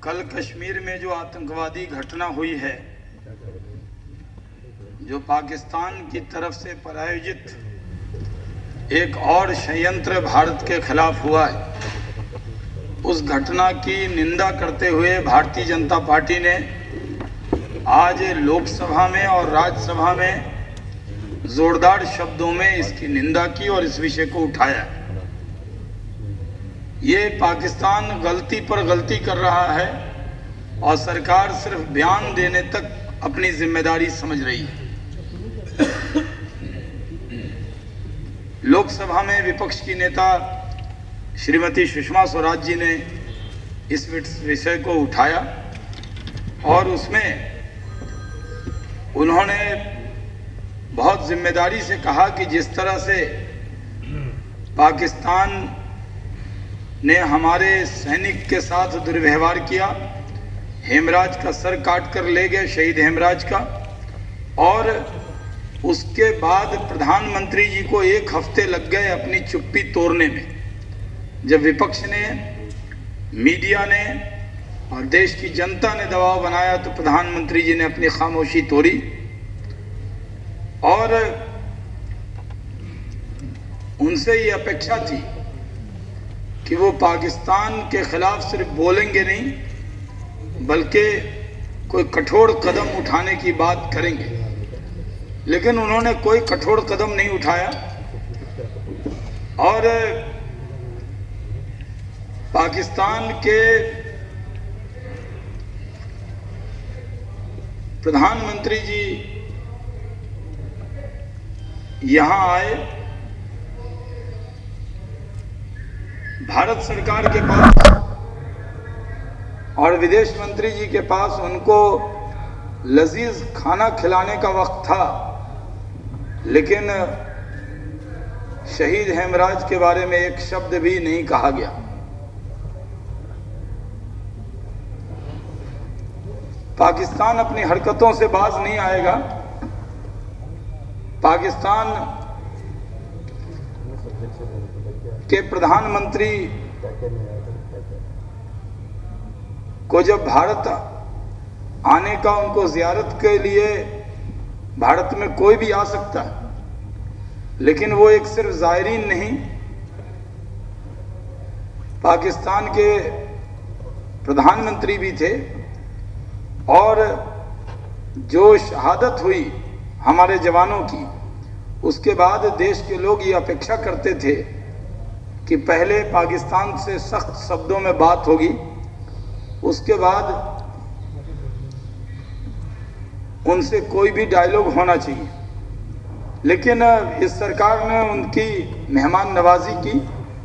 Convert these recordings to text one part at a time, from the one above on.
कल कश्मीर में जो आतंकवादी घटना हुई है, जो पाकिस्तान की तरफ से प्रायोजित एक और षड्यंत्र भारत के खिलाफ हुआ है, उस घटना की निंदा करते हुए भारतीय जनता पार्टी ने आज लोकसभा में और राज्यसभा में जोरदार शब्दों में इसकी निंदा की और इस विषय को उठाया। ये पाकिस्तान गलती पर गलती कर रहा है और सरकार सिर्फ बयान देने तक अपनी जिम्मेदारी समझ रही है। लोकसभा में विपक्ष की नेता श्रीमती सुषमा स्वराज जी ने इस विषय को उठाया और उसमें उन्होंने बहुत जिम्मेदारी से कहा कि जिस तरह से पाकिस्तान ने हमारे सैनिक के साथ दुर्व्यवहार किया, हेमराज का सर काट कर ले गए, शहीद हेमराज का, और उसके बाद प्रधानमंत्री जी को 1 हफ्ते लग गए अपनी चुप्पी तोड़ने में। जब विपक्ष ने, मीडिया ने और देश की जनता ने दबाव बनाया तो प्रधानमंत्री जी ने अपनी खामोशी तोड़ी और उनसे ये अपेक्षा थी कि वो पाकिस्तान के खिलाफ सिर्फ बोलेंगे नहीं बल्कि कोई कठोर कदम उठाने की बात करेंगे, लेकिन उन्होंने कोई कठोर कदम नहीं उठाया और पाकिस्तान के प्रधानमंत्री जी यहां आए, भारत सरकार के पास और विदेश मंत्री जी के पास उनको लजीज खाना खिलाने का वक्त था, लेकिन शहीद हेमराज के बारे में एक शब्द भी नहीं कहा गया। पाकिस्तान अपनी हरकतों से बाज नहीं आएगा। पाकिस्तान के प्रधानमंत्री को जब भारत आने का, उनको जियारत के लिए भारत में कोई भी आ सकता है, लेकिन वो एक सिर्फ ज़ायरीन नहीं, पाकिस्तान के प्रधानमंत्री भी थे और जो शहादत हुई हमारे जवानों की, उसके बाद देश के लोग ये अपेक्षा करते थे कि पहले पाकिस्तान से सख्त शब्दों में बात होगी, उसके बाद उनसे कोई भी डायलॉग होना चाहिए। लेकिन इस सरकार ने उनकी मेहमान नवाजी की।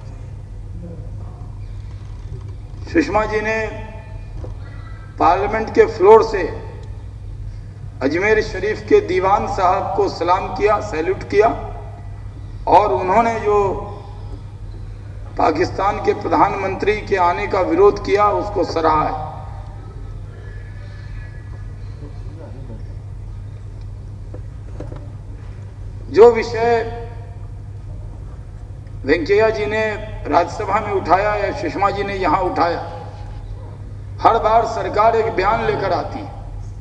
सुषमा जी ने पार्लियामेंट के फ्लोर से अजमेर शरीफ के दीवान साहब को सलाम किया, सैल्यूट किया और उन्होंने जो पाकिस्तान के प्रधानमंत्री के आने का विरोध किया उसको सराहा है। जो विषय वेंकैया जी ने राज्यसभा में उठाया या सुषमा जी ने यहां उठाया, हर बार सरकार एक बयान लेकर आती है।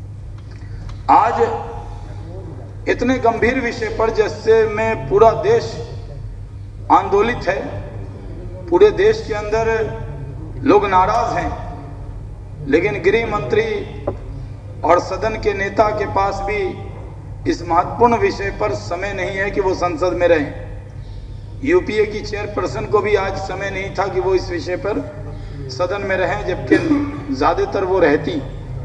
आज इतने गंभीर विषय पर जिससे में पूरा देश आंदोलित है, पूरे देश के अंदर लोग नाराज हैं, लेकिन गृह मंत्री और सदन के नेता के पास भी इस महत्वपूर्ण विषय पर समय नहीं है कि वो संसद में रहें। यूपीए की चेयरपर्सन को भी आज समय नहीं था कि वो इस विषय पर सदन में रहें, जबकि ज्यादातर वो रहती।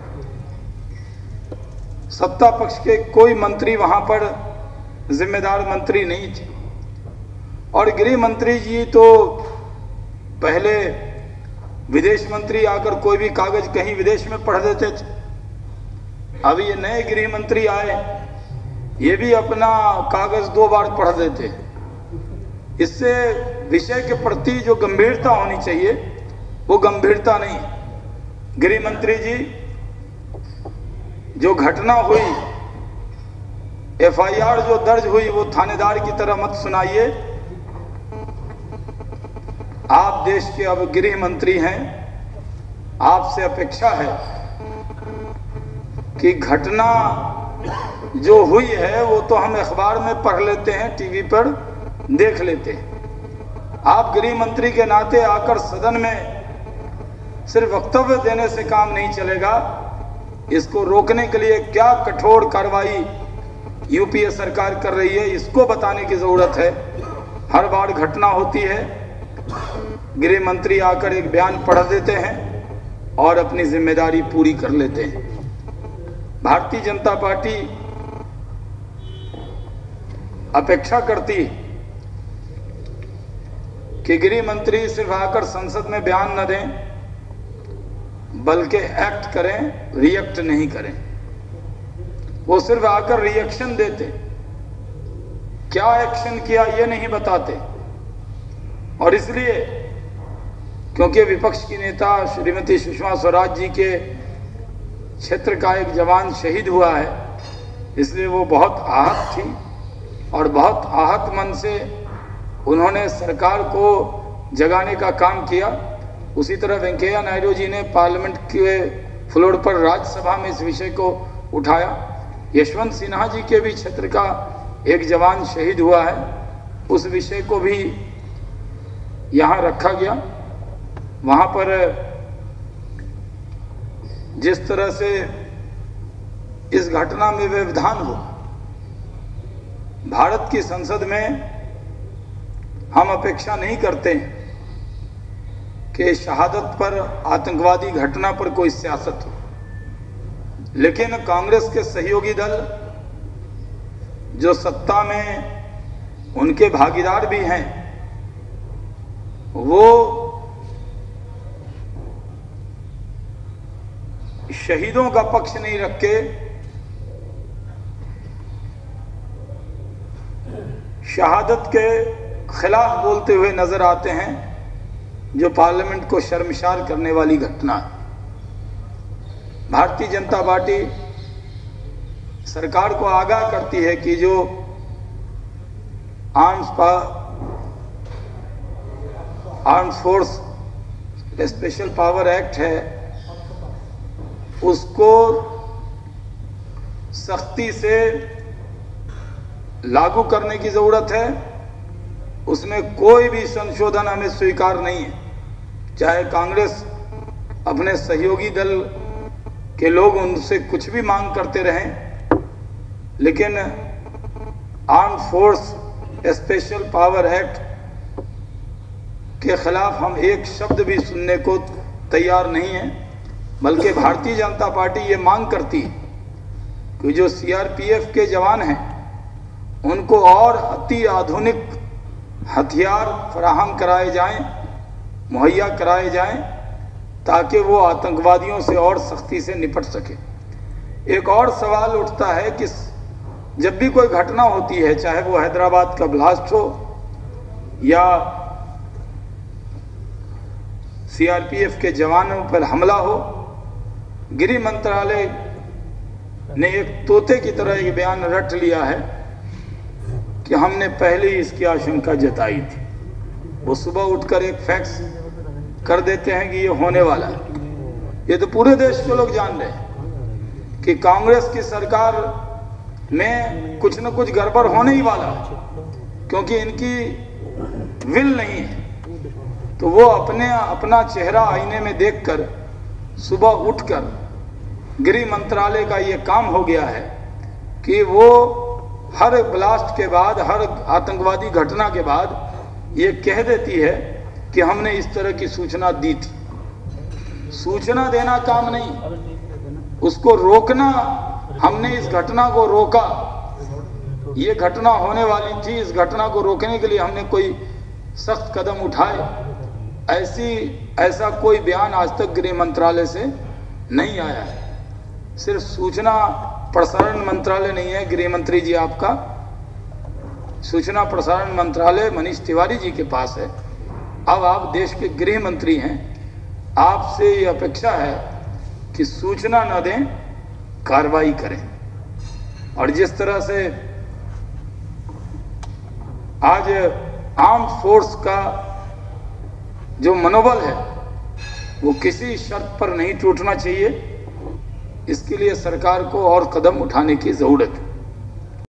सत्ता पक्ष के कोई मंत्री वहां पर जिम्मेदार मंत्री नहीं थे और गृह मंत्री जी तो पहले विदेश मंत्री आकर कोई भी कागज कहीं विदेश में पढ़ देते थे। अभी ये नए गृह मंत्री आए, ये भी अपना कागज 2 बार पढ़ देते। इससे विषय के प्रति जो गंभीरता होनी चाहिए वो गंभीरता नहीं। गृह मंत्री जी, जो घटना हुई, एफआईआर जो दर्ज हुई वो थानेदार की तरह मत सुनाइए। आप देश के अब गृह मंत्री हैं, आपसे अपेक्षा है कि घटना जो हुई है वो तो हम अखबार में पढ़ लेते हैं, टीवी पर देख लेते हैं। आप गृह मंत्री के नाते आकर सदन में सिर्फ वक्तव्य देने से काम नहीं चलेगा, इसको रोकने के लिए क्या कठोर कार्रवाई यूपीए सरकार कर रही है इसको बताने की जरूरत है। हर बार घटना होती है, गृह मंत्री आकर एक बयान पढ़ देते हैं और अपनी जिम्मेदारी पूरी कर लेते हैं। भारतीय जनता पार्टी अपेक्षा करती कि गृह मंत्री सिर्फ आकर संसद में बयान न दें, बल्कि एक्ट करें, रिएक्ट नहीं करें। वो सिर्फ आकर रिएक्शन देते, क्या एक्शन किया ये नहीं बताते। और इसलिए क्योंकि विपक्ष की नेता श्रीमती सुषमा स्वराज जी के क्षेत्र का एक जवान शहीद हुआ है, इसलिए वो बहुत आहत थी और बहुत आहत मन से उन्होंने सरकार को जगाने का काम किया। उसी तरह वेंकैया नायडू जी ने पार्लियामेंट के फ्लोर पर राज्यसभा में इस विषय को उठाया। यशवंत सिन्हा जी के भी क्षेत्र का एक जवान शहीद हुआ है, उस विषय को भी यहाँ रखा गया। वहाँ पर जिस तरह से इस घटना में व्यवधान हुआ, भारत की संसद में हम अपेक्षा नहीं करते कि शहादत पर, आतंकवादी घटना पर कोई सियासत हो, लेकिन कांग्रेस के सहयोगी दल जो सत्ता में उनके भागीदार भी हैं, वो शहीदों का पक्ष नहीं रख के शहादत के खिलाफ बोलते हुए नजर आते हैं, जो पार्लियामेंट को शर्मसार करने वाली घटना है। भारतीय जनता पार्टी सरकार को आगाह करती है कि जो arms force special power act है उसको सख्ती से लागू करने की जरूरत है। उसमें कोई भी संशोधन हमें स्वीकार नहीं है, चाहे कांग्रेस अपने सहयोगी दल के लोग उनसे कुछ भी मांग करते रहें, लेकिन arm force special power act के खिलाफ हम एक शब्द भी सुनने को तैयार नहीं है। बल्कि भारतीय जनता पार्टी ये मांग करती है कि जो सीआरपीएफ के जवान हैं उनको और अति आधुनिक हथियार फराहम कराए जाएं, मुहैया कराए जाएं, ताकि वो आतंकवादियों से और सख्ती से निपट सके। एक और सवाल उठता है कि जब भी कोई घटना होती है, चाहे वो हैदराबाद का ब्लास्ट हो या सीआरपीएफ के जवानों पर हमला हो, गृह मंत्रालय ने एक तोते की तरह एक बयान रट लिया है कि हमने पहले ही इसकी आशंका जताई थी। वो सुबह उठकर एक फैक्स कर देते हैं कि ये होने वाला है। ये तो पूरे देश के लोग जान रहे हैं कि कांग्रेस की सरकार में कुछ न कुछ गड़बड़ होने ही वाला है, क्योंकि इनकी विल नहीं है। तो वो अपना चेहरा आईने में देखकर सुबह उठकर गृह मंत्रालय का ये काम हो गया है कि वो हर ब्लास्ट के बाद, हर आतंकवादी घटना के बाद ये कह देती है कि हमने इस तरह की सूचना दी थी। सूचना देना काम नहीं, उसको रोकना, हमने इस घटना को रोका, ये घटना होने वाली थी, इस घटना को रोकने के लिए हमने कोई सख्त कदम उठाए, ऐसा कोई बयान आज तक गृह मंत्रालय से नहीं आया है। सिर्फ सूचना प्रसारण मंत्रालय नहीं है गृह मंत्री जी आपका, सूचना प्रसारण मंत्रालय मनीष तिवारी जी के पास है। अब आप देश के गृह मंत्री हैं, आपसे ये अपेक्षा है कि सूचना न दें, कार्रवाई करें। और जिस तरह से आज आर्म्ड फोर्स का जो मनोबल है वो किसी शर्त पर नहीं टूटना चाहिए। इसके लिए सरकार को और कदम उठाने की ज़रूरत है।